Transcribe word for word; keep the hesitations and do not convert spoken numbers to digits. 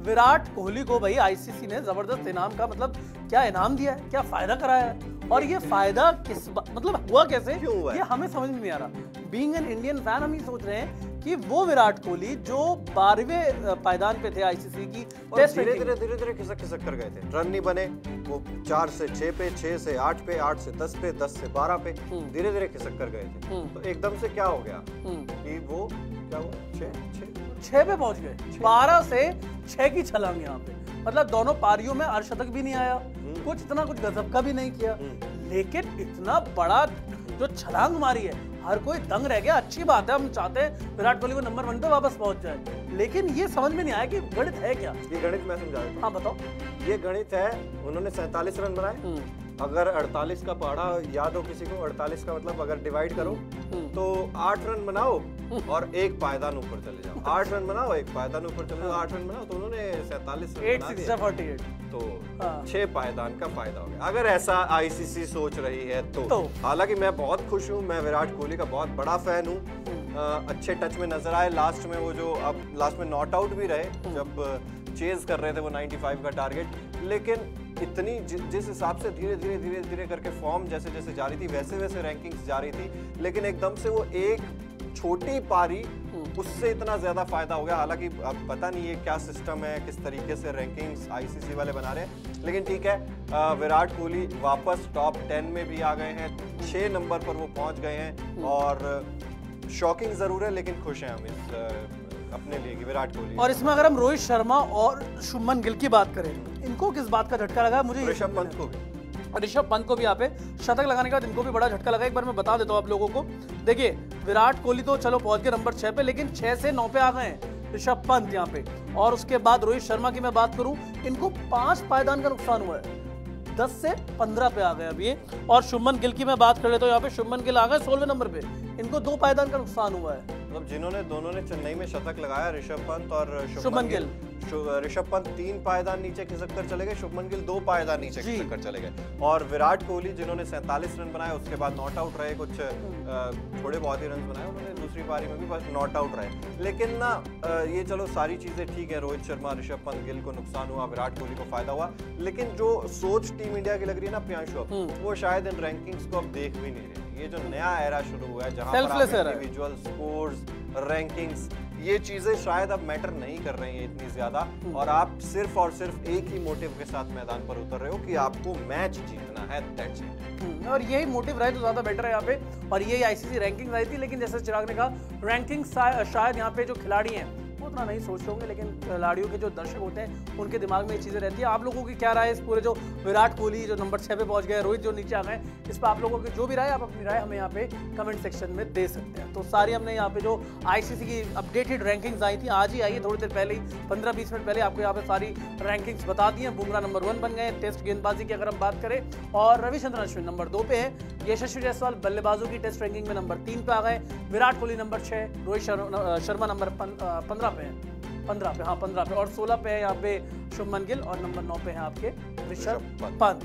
विराट कोहली को भाई आईसीसी ने जबरदस्त इनाम का मतलब क्या इनाम दिया है, क्या फायदा कराया है, और ये फायदा किस मतलब हुआ कैसे, क्यों हुआ है? ये हमें समझ में नहीं आ रहा। बीइंग एन इंडियन फैन हम ये सोच रहे हैं कि वो विराट कोहली जो बारहवें पायदान पे थे आईसीसी की टेस्ट धीरे धीरे धीरे धीरे खिसक खिसक कर गए थे, रन नहीं बने, वो चार से छह पे, छह से आठ पे, आठ से दस पे, दस से बारह पे, धीरे धीरे खिसक कर गए थे। तो एकदम से क्या हो गया कि वो क्या हुआ, छह छह छह पे पहुंच गए, बारह से छह की छलांग यहाँ पे, मतलब दोनों पारियों में अर्धशतक भी नहीं आया, कुछ इतना कुछ गजब का भी नहीं किया, लेकिन इतना बड़ा जो छलांग मारी है हर कोई दंग रह गया। अच्छी बात है, हम चाहते हैं विराट कोहली को नंबर वन पे वापस पहुंच जाए, लेकिन ये समझ में नहीं आया कि गणित है क्या। ये गणित मैं समझा देता हूं। हाँ बताओ। ये गणित है, उन्होंने सैंतालीस रन बनाए, अगर अड़तालीस का पहाड़ा याद हो किसी को, अड़तालीस का मतलब अगर डिवाइड करो तो आठ रन बनाओ और एक पायदान ऊपर चले जाओ, आठ रन बनाओ एक पायदान ऊपर चले जाओ, आठ रन बनाओ, तो उन्होंने सैंतालीस रन बना दिए, तो छह पायदान का फायदा हो गया। अगर ऐसा आईसीसी सोच रही है तो, तो। हालांकि मैं बहुत खुश हूँ, मैं विराट कोहली का बहुत बड़ा फैन हूँ, अच्छे टच में नजर आए लास्ट में, वो जो अब लास्ट में नॉट आउट भी रहे जब चेज कर रहे थे वो पचानवे का टारगेट, लेकिन इतनी जि, जिस हिसाब से धीरे धीरे धीरे धीरे करके फॉर्म जैसे जैसे जा रही थी वैसे वैसे रैंकिंग्स जा रही थी, लेकिन एकदम से वो एक छोटी पारी उससे इतना ज्यादा फायदा हो गया। हालांकि अब पता नहीं है क्या सिस्टम है, किस तरीके से रैंकिंग्स आईसीसी वाले बना रहे हैं, लेकिन ठीक है, विराट कोहली वापस टॉप टेन में भी आ गए हैं, छह नंबर पर वो पहुंच गए हैं, और शॉकिंग जरूर है लेकिन खुश हैं हम इस अपने लिए कि विराट कोहली। और इसमें अगर हम रोहित शर्मा और शुभमन गिल की बात करें, इनको किस बात का झटका लगा मुझे? ऋषभ पंत को भी, ऋषभ पंत को भी यहाँ पे शतक लगाने के बाद इनको भी बड़ा झटका लगा। एक बार मैं बता देता हूँ आप लोगों को, देखिए विराट कोहली तो चलो पहुंच गए नंबर छह पे, लेकिन छह से नौ पे आ गए हैं ऋषभ पंत यहाँ पे, और उसके बाद रोहित शर्मा की मैं बात करूं, इनको पांच पायदान का नुकसान हुआ है, दस से पंद्रह पे आ गए अभी ये। और शुभमन गिल की मैं बात कर लेता हूँ, यहाँ पे शुभमन गिल आ गए सोलहवें नंबर पे, इनको दो पायदान का नुकसान हुआ है। मतलब जिन्होंने दोनों ने चेन्नई में शतक लगाया, ऋषभ पंत और शुभमन गिल, ऋषभ पंत तीन पायदान नीचे खिसक कर चले गए, शुभमन गिल दो पायदान नीचे खिसक कर चले गए, और विराट कोहली जिन्होंने सैंतालीस रन बनाए उसके बाद नॉट आउट रहे, कुछ थोड़े बहुत ही रन बनाए उन्होंने दूसरी पारी में भी, बस नॉट आउट रहे। लेकिन ना ये चलो सारी चीजें ठीक है, रोहित शर्मा, ऋषभ पंत, गिल को नुकसान हुआ, विराट कोहली को फायदा हुआ, लेकिन जो सोच टीम इंडिया की लग रही है ना प्रियांशु, वो शायद इन रैंकिंग्स को अब देख भी नहीं रही। ये जो नया एरा शुरू हुआ है जहां पर इंडिविजुअल स्कोर्स, रैंकिंग्स, ये चीजें शायद अब मैटर नहीं कर रही हैं इतनी ज्यादा, और आप सिर्फ और सिर्फ एक ही मोटिव के साथ मैदान पर उतर रहे हो कि आपको मैच जीतना है, दैट्स इट। और यही मोटिव रहे तो ज्यादा बेटर है यहाँ पे, और यही आईसीसी रैंकिंग आई थी, लेकिन जैसे चिराग ने कहा रैंकिंग शायद यहाँ पे जो खिलाड़ी हैं वो उतना नहीं सोच रहे होंगे, लेकिन खिलाड़ियों के जो दर्शक होते हैं उनके दिमाग में ये चीज़ें रहती है। आप लोगों की क्या राय है इस पूरे जो विराट कोहली जो नंबर छः पे पहुंच गए, रोहित जो नीचे आ गए, इस पर आप लोगों की जो भी राय, आप अपनी राय हमें यहाँ पे कमेंट सेक्शन में दे सकते हैं। तो सारी हमने यहाँ पे जो आईसीसी की अपडेटेड रैंकिंग्स आई थी, आज ही आई है, थोड़ी देर पहले ही, पंद्रह बीस मिनट पहले आपको यहाँ पे सारी रैंकिंग्स बता दी हैं। बुमराह नंबर वन बन गए टेस्ट गेंदबाजी की अगर हम बात करें, और रविचंद्रन अश्विन नंबर दो पे है, यशस्वी जायसवाल बल्लेबाजों की टेस्ट रैंकिंग में नंबर तीन पे आ गए, विराट कोहली नंबर छः, रोहित शर्मा नंबर पंद्रह पे है, पंद्रह पे, हाँ पंद्रह पे, और सोलह पे है यहाँ पे शुभमन गिल, और नंबर नौ पे है आपके ऋषभ पंत।